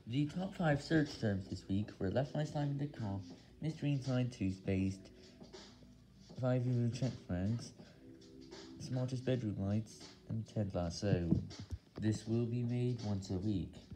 The top 5 search terms this week were leftmyslime.com, Mystery Inside Toothpaste, 5 euro check francs, smartest bedroom lights, and Ted Lasso. This will be made once a week.